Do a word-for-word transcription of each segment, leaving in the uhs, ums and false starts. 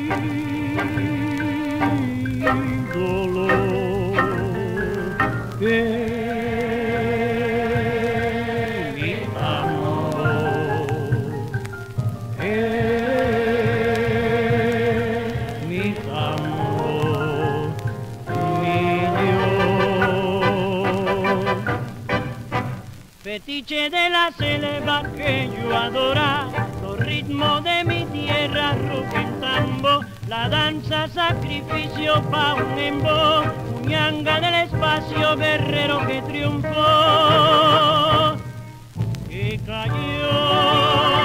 Fetiche de la selva que yo adora, los ritmos de mi tierra, rock en tambo, la danza sacrificio pa' un embo, muñanga del espacio, guerrero que triunfó, que cayó.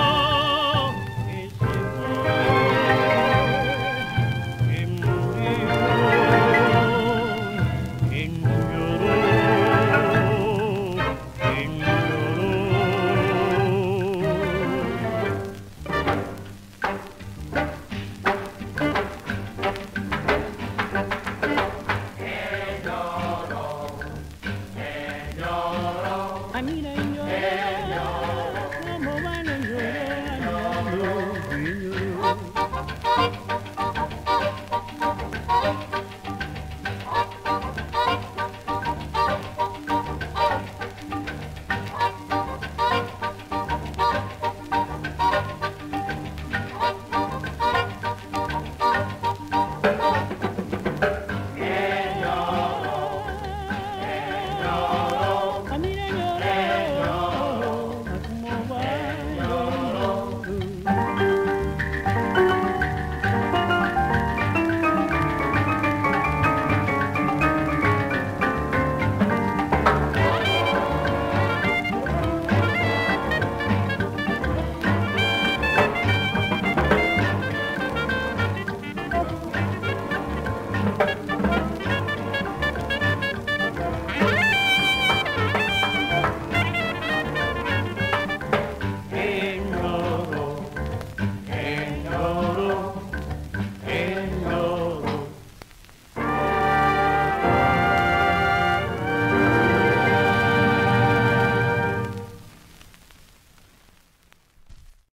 Ay, mira, lloró, cómo van a llorar, lloró, lloró.